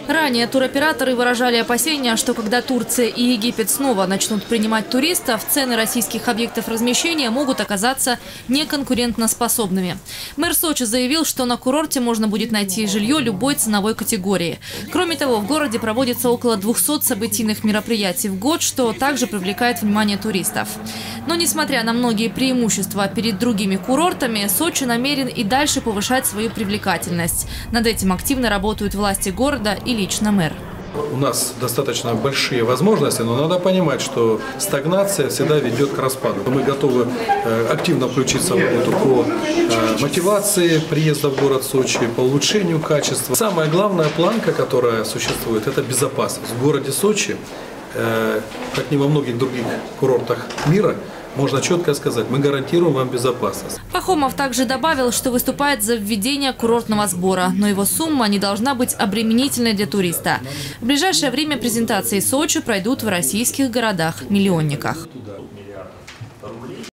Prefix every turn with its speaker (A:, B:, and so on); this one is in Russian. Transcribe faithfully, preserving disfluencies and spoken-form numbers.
A: Ранее туроператоры выражали опасения, что когда Турция и Египет снова начнут принимать туристов, цены российских объектов размещения могут оказаться неконкурентоспособными. Мэр Сочи заявил, что на курорте можно будет найти жилье любой ценовой категории. Кроме того, в городе проводится около двухсот событийных мероприятий в год, что также привлекает внимание туристов. Но несмотря на многие преимущества перед другими курортами, Сочи намерен и дальше повышать свою привлекательность. Над этим активно работают власти города и лично мэр.
B: У нас достаточно большие возможности, но надо понимать, что стагнация всегда ведет к распаду. Мы готовы активно включиться в работу по мотивации приезда в город Сочи, по улучшению качества. Самая главная планка, которая существует, это безопасность. В городе Сочи, как ни во многих других курортах мира, можно четко сказать, мы гарантируем вам безопасность.
A: Пахомов также добавил, что выступает за введение курортного сбора, но его сумма не должна быть обременительной для туриста. В ближайшее время презентации Сочи пройдут в российских городах-миллионниках.